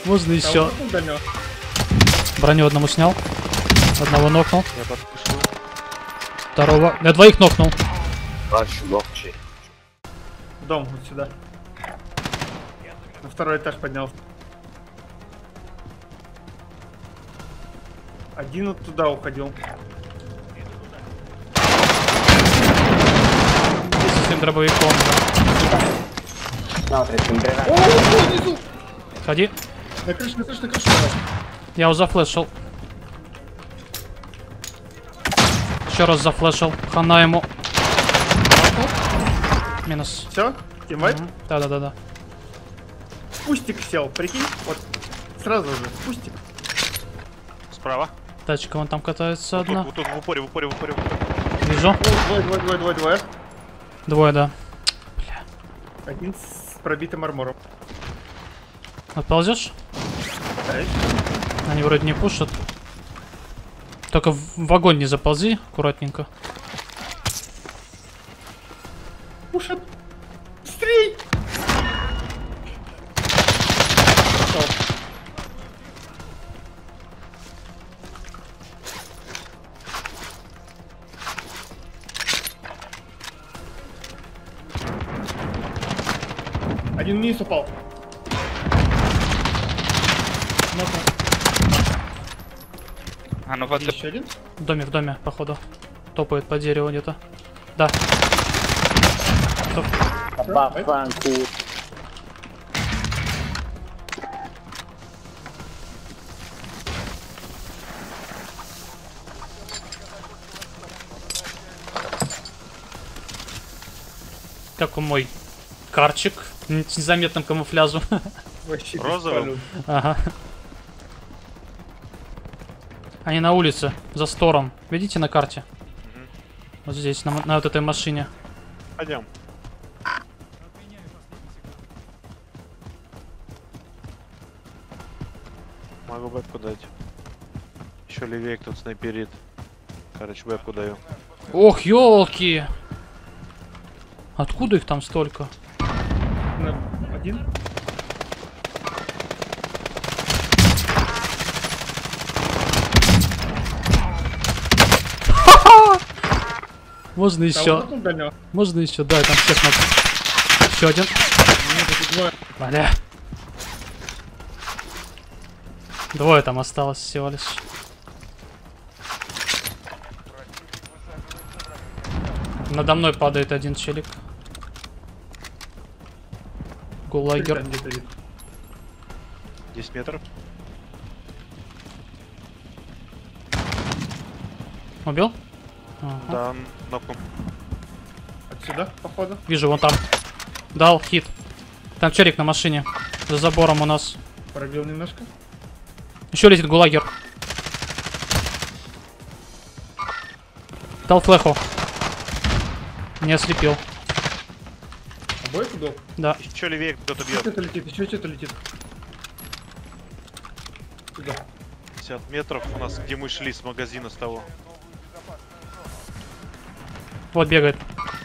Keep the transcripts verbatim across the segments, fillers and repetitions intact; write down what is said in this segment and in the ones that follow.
Можно еще. Броню одному снял. Одного нокнул. Я подпишу. Второго. Я двоих нокнул. Дом вот сюда. На второй этаж поднялся. Один вот туда уходил. С этим дробовиком, да. О, внизу! Ходи. На крыше, на крыше, на крыше. Я его зафлешил. Еще раз зафлешил. Хана ему. Минус. Все? Тиммайт? Угу. Да-да-да-да. Пустик сел, прикинь? Вот сразу же, пустик. Справа. Тачка вон там катается Вот одна. тут, вот тут, в упоре, в упоре, в упоре, в упоре. Вижу. О, двое, двое, двое, двое, двое. Двое, да. Бля. Один с пробитым армором. Отползешь? Дай. Они вроде не пушат. Только в вагон не заползи, аккуратненько. Пушат. Быстрей! Один вниз упал. А ну вот Еще один. В доме, в доме, походу. Топает по дереву где-то. Да. Топ. Как у мой карчик. С незаметным камуфляжем. Вообще розовым. Ага. Они на улице, за стором. Видите на карте? Угу. Вот здесь, на, на вот этой машине. Пойдем. Могу бэпку дать. Еще левее кто-то снайперит. Короче, бэпку даю. Ох, елки! Откуда их там столько? Один. Можно еще. Можно еще, да, там всех надо. Еще один. Бля. Двое там осталось всего лишь. Надо мной падает один челик. Гулагер. десять метров. Убил? Ага. Да, нокнул. Отсюда, походу. Вижу, вон там. Дал хит. Там челик на машине. За забором у нас. Пробил немножко. Еще летит гулагер. Дал флеху. Не ослепил. Обоих удал? Да. Еще левее кто-то Еще бьет. что-то летит, еще что-то летит. Сюда. пятьдесят метров у нас, где мы шли с магазина с того. Вот бегает.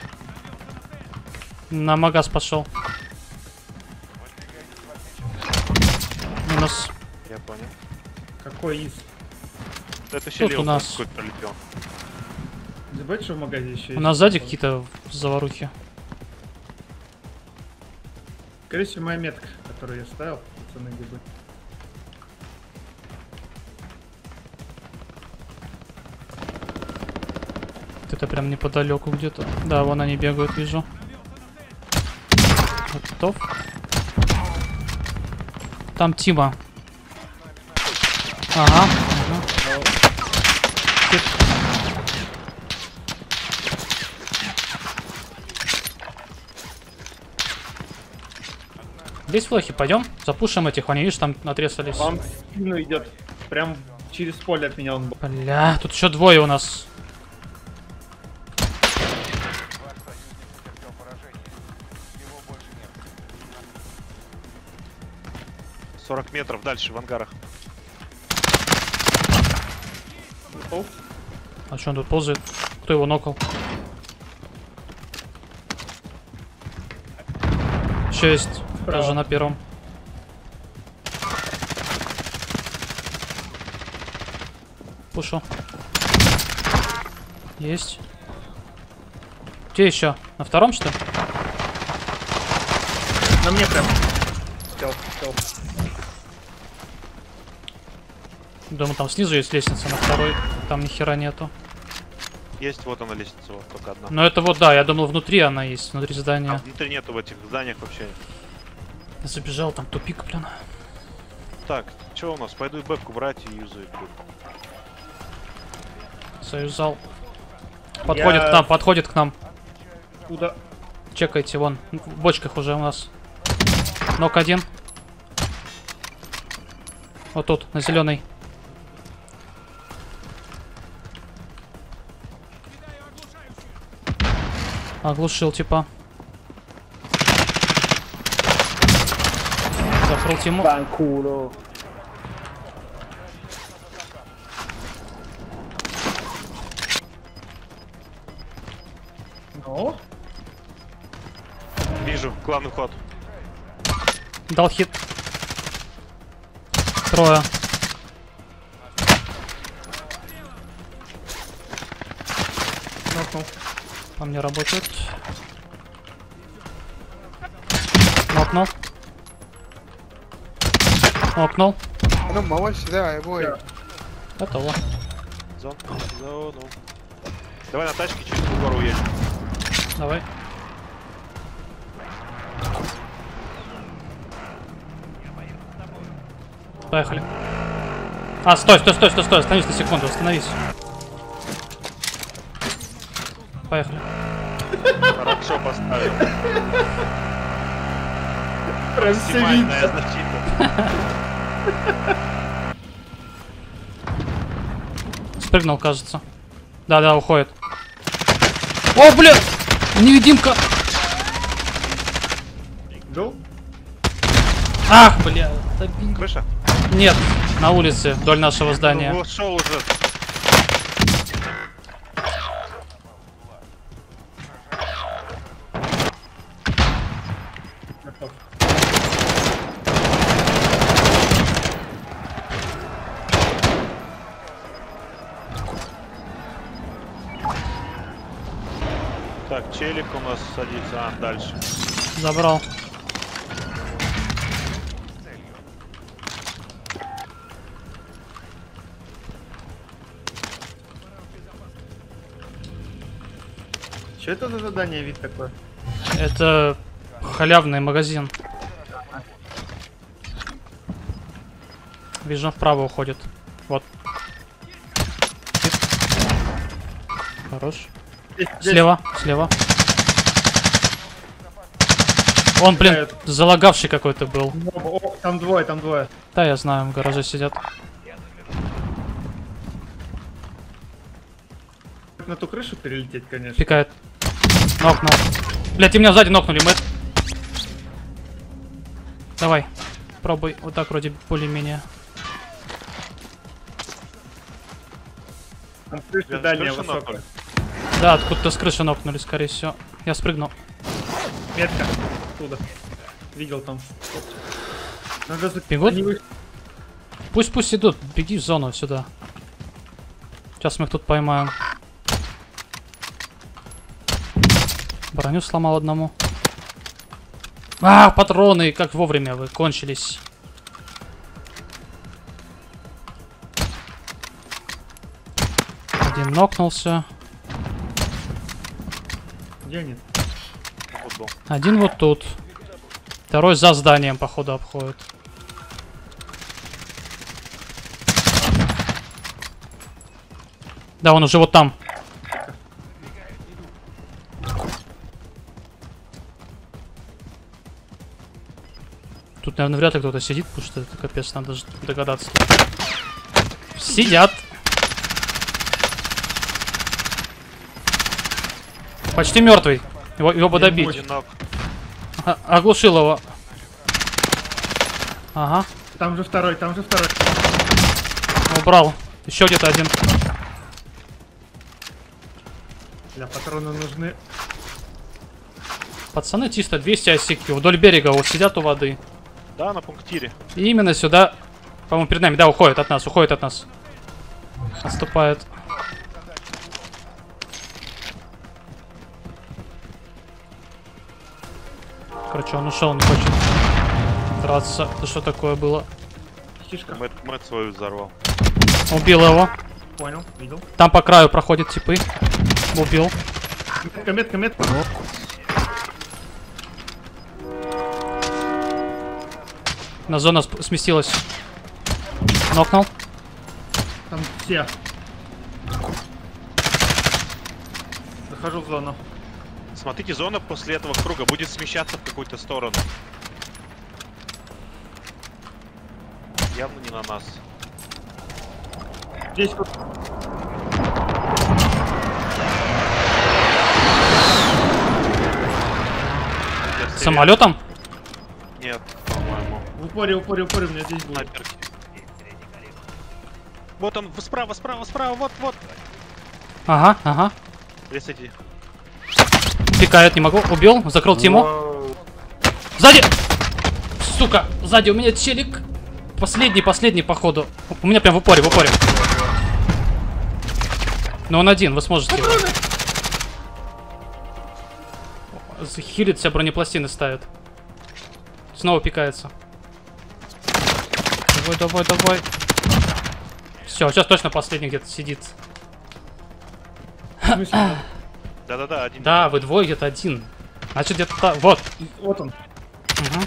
На магаз пошел. Минус. Я понял. Какой из? Это еще у нас. какой-то пролетел. Забывайте, что в магазине еще У нас сзади какие-то заварухи. Скорее всего, моя метка, которую я ставил, пацаны, где бы. Это прям неподалеку где-то. Да, вон они бегают, вижу. Готов. Там Тима. Ага. ага. Здесь флехи, пойдем, запушим этих, они, видишь, там отрезались. Вам в спину идет. Прям через поле от меня он был. Бля, тут еще двое у нас. сорок метров дальше в ангарах. Оп. А что он тут ползает? Кто его нокал? Еще есть. Справа. Даже на первом. Пушу. Есть. Где еще? На втором, что ли? На мне прям. Стел, стел. Думаю, там снизу есть лестница, на второй там ни хера нету. Есть, вот она лестница, вот только одна. Но это вот, да, я думал, внутри она есть, внутри здания. А внутри нету в этих зданиях вообще. Я забежал, там тупик, блин. Так, что у нас? Пойду бэпку брать и юзать. Заюзал. Подходит Я- к нам, подходит к нам. Куда? Чекайте, вон. В бочках уже у нас. Нок один. Вот тут, на зеленой. Оглушил, типа. Закрыл тему. Fanculo. Ну? Вижу, главный ход. Дал хит. Трое. Нокнул. По мне работают. Нокнул. Нокнул. No me voy, давай, voy. Готово. Зон, зону. Давай на тачке через ту гору уедем. Давай. Поехали. А, стой, стой, стой, стой, стой, остановись на секунду, остановись. Поехали. Хорошо поставил. Прям все видно. Максимальная защита. Спрыгнул, кажется. Да, да, уходит. О, блин! Невидимка! Был? Ах, бля. да би- Крыша? Нет, на улице, вдоль нашего здания. Ну, шел уже. Готов. Так, челик у нас садится. А, дальше. Забрал. Что это за задание вид такое? Это халявный магазин. Вижу, вправо уходит. Вот. Хорош. Здесь, здесь. Слева, слева. Он, блин, Стреляют. залагавший какой-то был. О, там двое, там двое. Да, я знаю, в гараже сидят. На ту крышу перелететь, конечно. Пикает. Нокнул. Блять, и меня сзади нокнули, Мэтт. Давай. Пробуй. Вот так вроде более-менее. Там крыша Тебя с дальняя крыши высокая. нокнули? Да, откуда-то с крыши нокнули, скорее всего. Я спрыгнул. Метка. Оттуда. Видел там. Надо за... Бегут? Они вы- Пусть, пусть идут. Беги в зону сюда. Сейчас мы их тут поймаем. Броню сломал одному. А, патроны, как вовремя вы кончились. Один нокнулся. Где они? Футбол. Один вот тут. Второй за зданием, походу, обходит. Да, он уже вот там. Тут, наверное, вряд ли кто-то сидит, потому что это капец, надо же догадаться. Сидят. Почти мертвый. Его, его бы добить. Один ног. А- оглушил его. Ага, Там же второй, там же второй. убрал. Еще где-то один. Для патроны нужны. Пацаны чисто двести осеки вдоль берега вот сидят у воды. Да, на пунктире. И именно сюда, по-моему, перед нами, да, уходит от нас, уходит от нас. Отступает. Короче, он ушел, не хочет драться. Это что такое было? Тишка. Мэт, Мэт свою взорвал. Убил его. Понял, видел. Там по краю проходят типы. Убил. Метка, метка, метка. На зона сп- сместилась. Нокнул. Там все. Захожу в зону. Смотрите, зона после этого круга будет смещаться в какую-то сторону. Явно не на нас. Здесь вот. Самолетом? Нет, по-моему. В упоре, в упоре, в упоре, у меня здесь будет. Снайперки. Вот он, справа, справа, справа, вот, вот. Ага, ага. Ресайте. Пикает, не могу. Убил, закрыл тему. Сзади! Сука, сзади у меня челик. Последний, последний, походу. У меня прям в упоре, в упоре. Но он один, вы сможете его. Хилит, вся бронепластины ставит. Снова пикается. Давай, давай, давай. Все, сейчас точно последний где-то сидит. В смысле? Да-да-да, один. Да, вы двое, где-то один. Значит, где-то та... Вот. Вот он. Угу.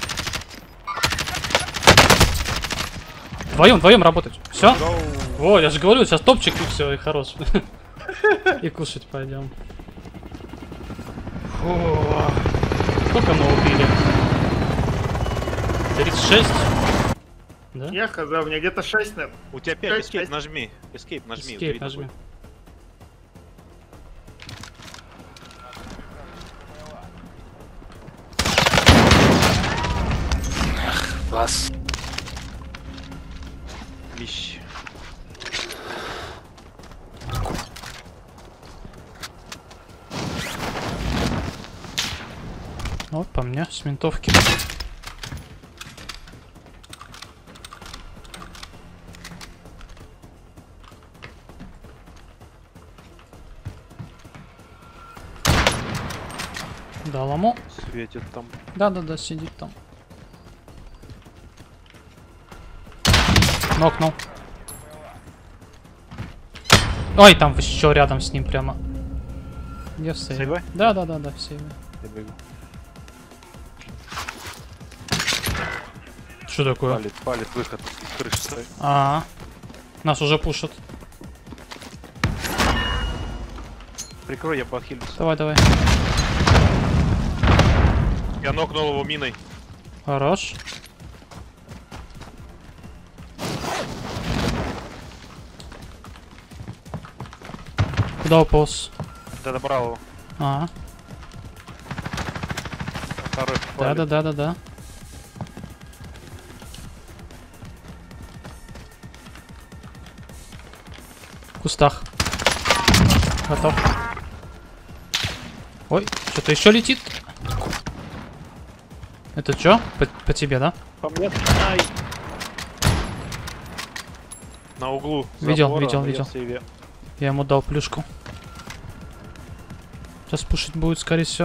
Вдвоем, вдвоем работать. Все? О, я же говорю, сейчас топчик и все, и хорош. И кушать пойдем. Фу. Сколько мы убили? тридцать шесть? Да? Я хз, у меня где-то шесть, наверное. У тебя пять, Шесть, эскейп шесть. нажми. Эскейп нажми. Escape видно нажми. будет. Вас. Вещь. Вот по мне с ментовки. Дал ему. Светит там. Да-да-да, сидит там. Нокнул. Ой, там еще рядом с ним прямо. Я в сейве. Сейвай? Да-да-да-да, в сейве. Я бегу. Что такое? Палит, палит, выход из крыши стоит. А, нас уже пушат. Прикрой, я похилюсь. Давай, давай. Я нокнул его миной. Хорош. Куда уполз? Да, добрал его. А, Второй палит. да-да-да-да-да. В кустах. Готов. Ой, что-то еще летит. Это что? По, по тебе, да? По мне. Ай. На углу. Видел, забора, видел, но я видел. в сейве. Я ему дал плюшку. Сейчас пушить будет, скорее всего.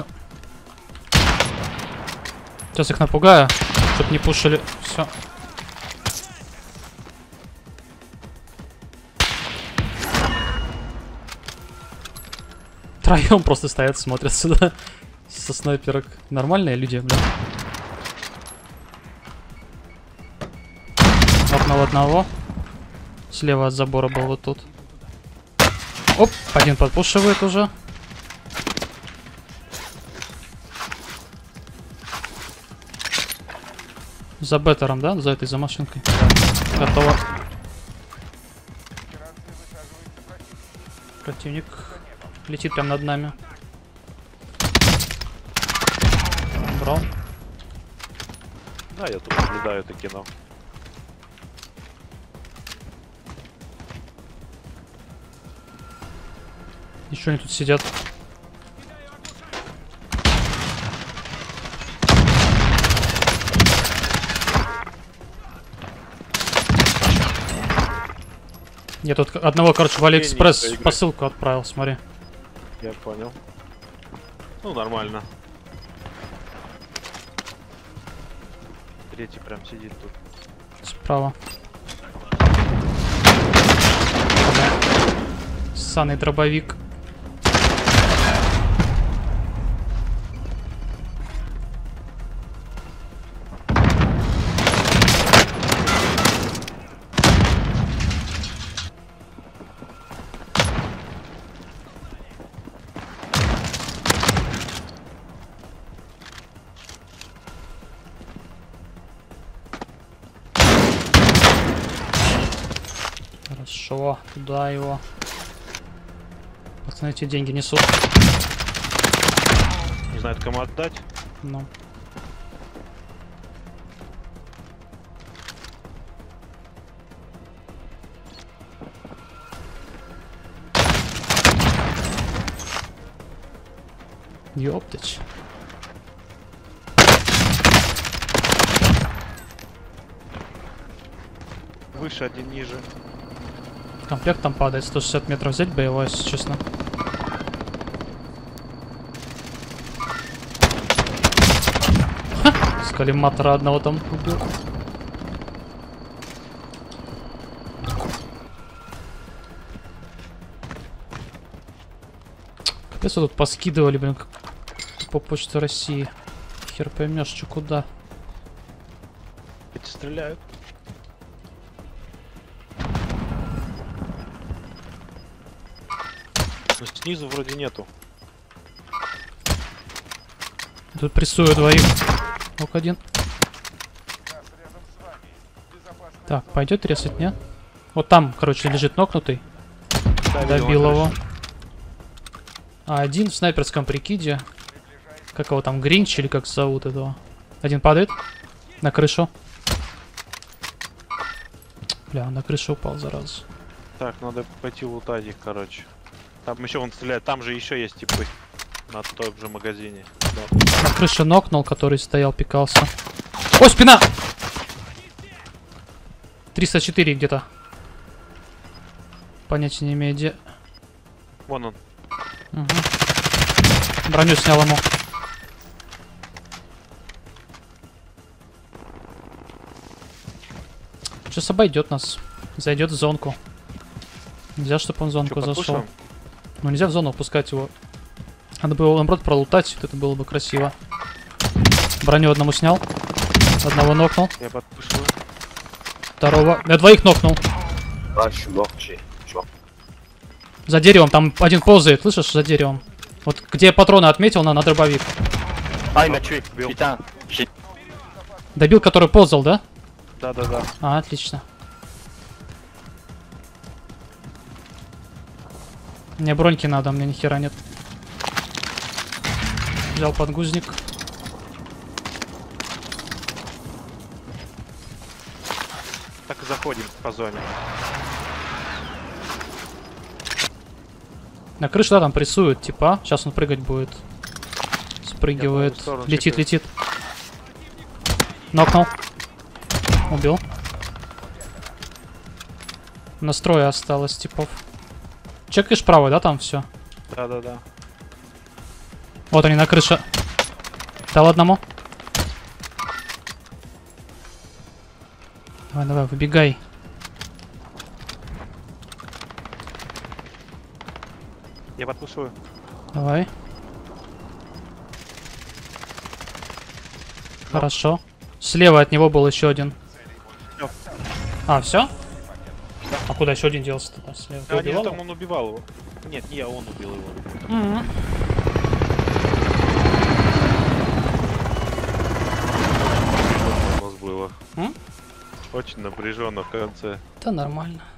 Сейчас их напугаю, чтоб не пушили. Все. Троем просто стоят, смотрят сюда. Со снайперок. Нормальные люди, бля. Нокнул одного. Слева от забора был вот тут. Оп, один подпушивает уже. За беттером, да? За этой, за машинкой. Готово. Противник летит прям над нами. Брал. Да, я тут наблюдаю это кино. Еще они тут сидят. Я тут одного, короче, в Алиэкспресс проиграть. посылку отправил, смотри. Я понял. Ну, нормально. Третий прям сидит тут. Справа. Ссаный дробовик. Хорошо, туда его. Пацаны, эти деньги несут. Не знает, кому отдать. Ну. Ёптыч. Выше, один ниже. Комплект там падает, сто шестьдесят метров взять боевой, если честно. Ха! С коллиматора одного там убил. Капец, тут поскидывали, блин, как по почте России. Хер поймешь, что куда. Эти стреляют. Но снизу вроде нету. Тут прессую двоих. Ок, один. Так, пойдет резать, не? Вот там, короче, лежит нокнутый. Да, Добил видел, его. А один в снайперском прикиде. Как его там, Гринч или как зовут этого? Один падает. На крышу. Бля, он на крышу упал, зараза. Так, надо пойти лутать их, короче. Там еще он стреляет, там же еще есть типы. На том же магазине. Да. На крыше нокнул, который стоял, пикался. Ой, спина! триста четыре где-то. Понятия не имею, где. Вон он. Угу. Броню снял ему. Сейчас обойдет нас. Зайдет в зонку. Нельзя, чтобы он в зонку Чё, зашел. подпушиваем? Ну нельзя в зону опускать его. Надо было наоборот пролутать, вот это было бы красиво. Броню одному снял. Одного нокнул. Я подпушиваю. Второго. Я двоих нокнул. За деревом, там один ползает, слышишь, за деревом. Вот где я патроны отметил, на, на дробовик. Ah, il m'a tué. Bill. Putain. J'ai... Добил, который ползал, да? Да-да-да. А, отлично. Мне броньки надо, мне ни хера нет. Взял подгузник. Так и заходим по зоне. На крыше, да, там прессуют, типа. Сейчас он прыгать будет. Спрыгивает. Я в сторону Летит, чекаю. летит. Нокнул. Убил. Настроя осталось, типов. Чекаешь правый, да, там все? Да-да-да. Вот они на крыше. Дал одному. Давай, давай, выбегай. Я подпушиваю. Давай. Хорошо. Слева от него был еще один. Всё. А, все? А куда еще один делся тогда? Слева. Ты А, нет, убивал там его? он убивал его. Нет, не я, он убил его. Мгм. У нас было. М? Очень напряженно в конце. Да нормально.